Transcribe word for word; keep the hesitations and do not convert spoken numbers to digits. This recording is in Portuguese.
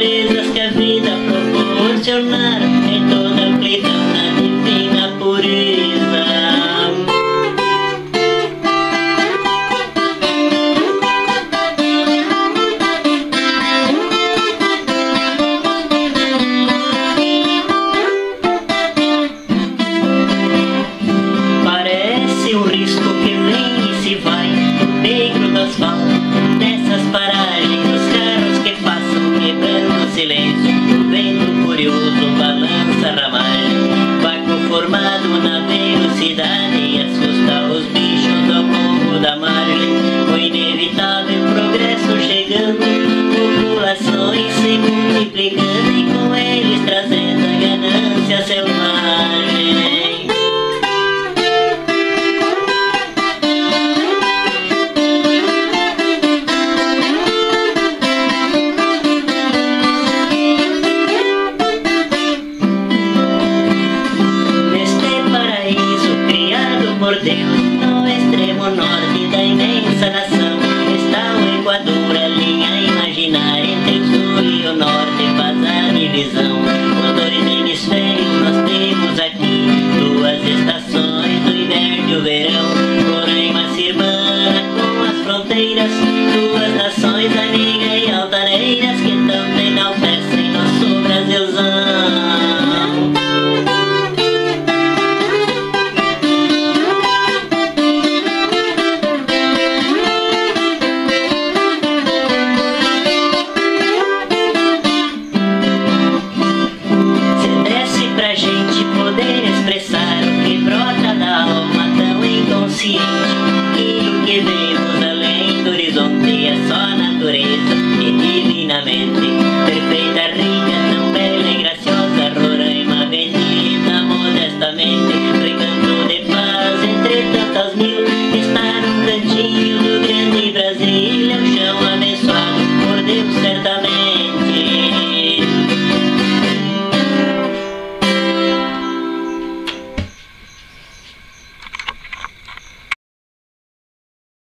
belezas que a vida proporcionaram em toda amplidão na divina pureza. Parece um risco que vem e se vai no negro do asfalto, nessas paragens dos carros que passam quebrando o silêncio. O vento furioso balança a ramagem, vácuo formado na velocidade e assusta os bichos ao longo da margem. O inevitável progresso chegando, populações se multiplicando e com eles trazendo a ganância selvagem. Por Deus, no extremo norte da imensa nação está o Equador, a linha imaginária entre o sul e o norte faz a divisão. Os dois hemisférios nós temos aqui, duas estações, o inverno e o verão. Roraima se irmana com as fronteiras, duas nações, amigas e altaneiras, que tanto enaltecem nosso Brasilzão. E o que vemos além do horizonte é só natureza e divinamente perfeita.